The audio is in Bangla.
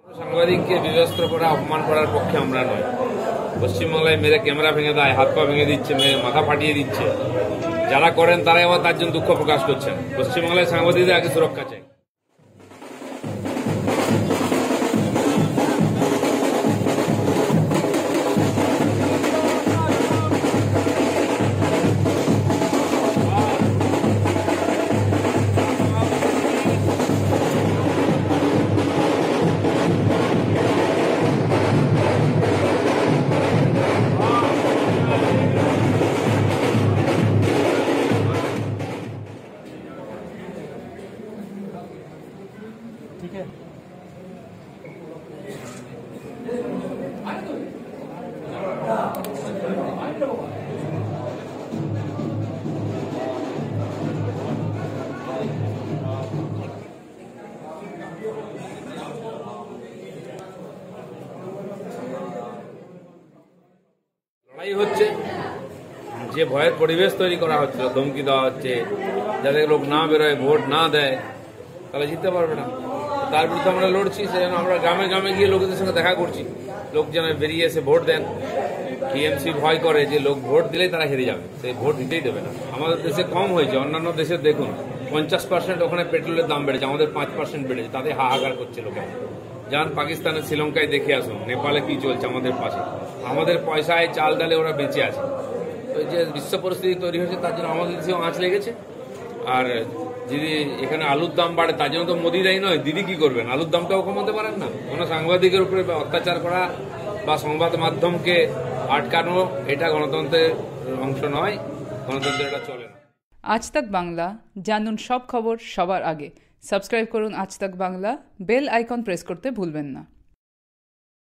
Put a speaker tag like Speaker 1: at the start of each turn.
Speaker 1: সাংবাদিককে বিবস্ত্র করা, অপমান করার পক্ষে আমরা নয়। পশ্চিমবাংলায় মেরে ক্যামেরা ভেঙে দেয়, হাত পা ভেঙে দিচ্ছে, মেরে মাথা ফাটিয়ে দিচ্ছে, যারা করেন তারাই আবার তার জন্য দুঃখ প্রকাশ করছেন। পশ্চিমবাংলায় সাংবাদিকদের আগে সুরক্ষা চাই। লড়াই হচ্ছে, যে ভয়ের পরিবেশ তৈরি করা হচ্ছে, ধমকি দেওয়া হচ্ছে, যাতে লোক না বেরোয়, ভোট না দেয়, তাহলে জিততে পারবে না। তার বিরুদ্ধে আমরা লড়ছি। সেজন্য আমরা গ্রামে গ্রামে গিয়ে লোকদের সঙ্গে দেখা করছি, লোক যেন বেরিয়ে এসে ভোট দেন। টিএমসি ভয় করে যে লোক ভোট দিলেই তারা হেরে যাবে, সেই ভোট দিতেই দেবে না। আমাদের দেশে কম হয়েছে, অন্যান্য দেশে দেখুন 50% ওখানে পেট্রোলের দাম বেড়েছে, আমাদের 5% বেড়েছে, তাতে হাহাকার করছে লোকে। যান পাকিস্তানে, শ্রীলঙ্কায় দেখে আসুন, নেপালে কি চলছে আমাদের পাশে। আমাদের পয়সায় চাল ডালে ওরা বেঁচে আছে। তো যে বিশ্ব পরিস্থিতি তৈরি হয়েছে তার জন্য আমাদের দেশেও আঁচ লেগেছে। আর যদি এখানে আলুর দাম বাড়ে তার জন্য তো মোদি দায়ী নয়, দিদি কি করবেন? আলুর দামটাও কমাতে পারেন না। কোনো সাংবাদিকের উপরে অত্যাচার করা বা সংবাদ মাধ্যমকে আটকানো, এটা গণতন্ত্রের অংশ নয়, গণতন্ত্র এটা চলে না।
Speaker 2: আজ তাক বাংলা, জানুন সব খবর সবার আগে। সাবস্ক্রাইব করুন আজ তাক বাংলা, বেল আইকন প্রেস করতে ভুলবেন না।